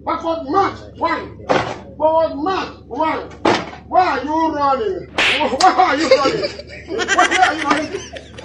Backward march, 1. Forward march, 1. Why are you running? Why are you running? Why are you running?